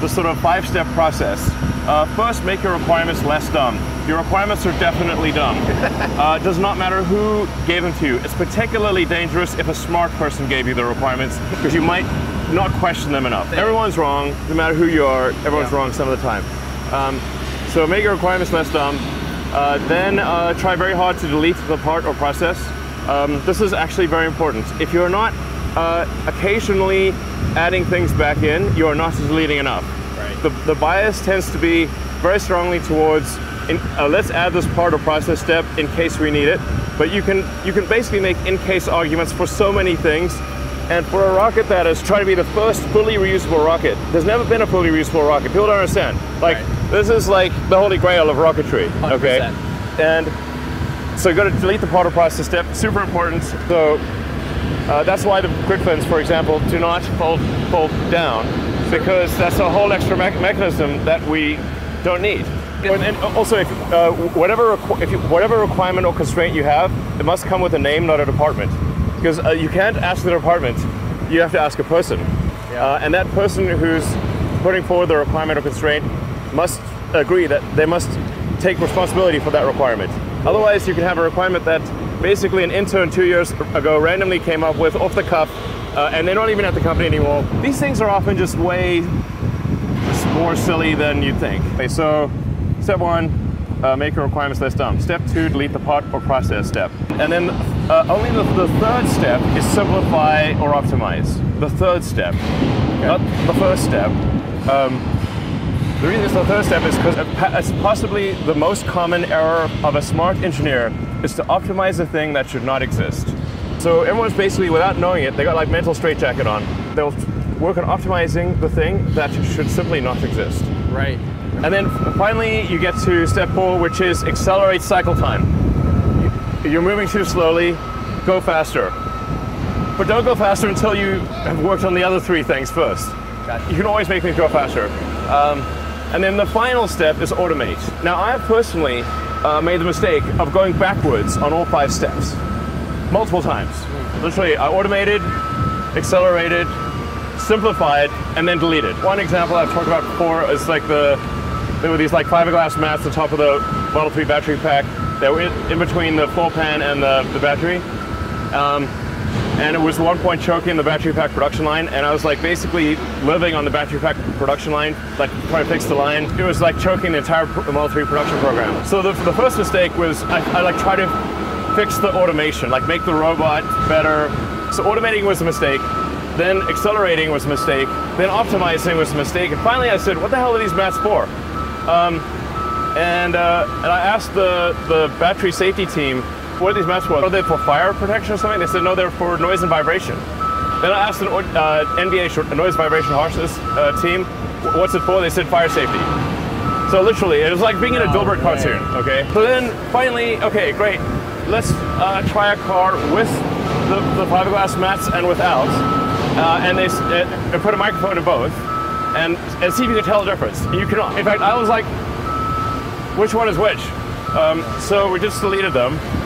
the sort of 5-step process. First, make your requirements less dumb. Your requirements are definitely dumb. It does not matter who gave them to you. It's particularly dangerous if a smart person gave you the requirements, because you might not question them enough. Everyone's wrong, no matter who you are, everyone's wrong some of the time. So make your requirements less dumb. Then try very hard to delete the part or process. This is actually very important. If you're not occasionally adding things back in, you are not deleting enough. Right. The bias tends to be very strongly towards, let's add this part or process step in case we need it. But you can basically make in-case arguments for so many things. And for a rocket that is trying to be the first fully reusable rocket, there's never been a fully reusable rocket. People don't understand. Like, this is like the holy grail of rocketry, 100%. Okay? And so you got to delete the part or process step, super important. So that's why the quick fins, for example, do not fold down, because that's a whole extra mechanism that we don't need. And also, whatever requirement or constraint you have, it must come with a name, not a department. Because you can't ask the department, you have to ask a person. Yeah. And that person who's putting forward the requirement or constraint must agree that they must take responsibility for that requirement. Otherwise, you can have a requirement that basically an intern 2 years ago randomly came up with off the cuff, and they're not even at the company anymore. These things are often just way more silly than you'd think. Okay, so step 1, make your requirements less dumb. Step 2, delete the part or process step. And then only the third step is simplify or optimize. The third step, not the first step. The reason it's the third step is because it's possibly the most common error of a smart engineer is to optimize a thing that should not exist. So everyone's basically, without knowing it, they got like mental straitjacket on. They'll work on optimizing the thing that should simply not exist. Right. And then finally you get to step 4, which is accelerate cycle time. You're moving too slowly, go faster. But don't go faster until you have worked on the other 3 things first. Gotcha. You can always make things go faster. And then the final step is automate. Now, I have personally made the mistake of going backwards on all 5 steps, multiple times. Literally, I automated, accelerated, simplified, and then deleted. One example I've talked about before is like there were these like fiberglass mats on top of the Model 3 battery pack that were in between the floor pan and the battery. And it was 1 point choking the battery pack production line, and I was like basically living on the battery pack production line, like trying to fix the line. It was like choking the entire Model 3 production program. So the first mistake was I like try to fix the automation, like make the robot better. So automating was a mistake, then accelerating was a mistake, then optimizing was a mistake, and finally I said, what the hell are these mats for? And I asked the battery safety team, what are these mats for? Are they for fire protection or something? They said, no, they're for noise and vibration. Then I asked the NVA, noise vibration harshness team, what's it for? They said fire safety. So literally, it was like being in a Dilbert cartoon, okay? So then finally, okay, great. Let's try a car with the fiberglass mats and without. And they put a microphone in both and see if you can tell the difference. You cannot. In fact, I was like, which one is which? So we just deleted them.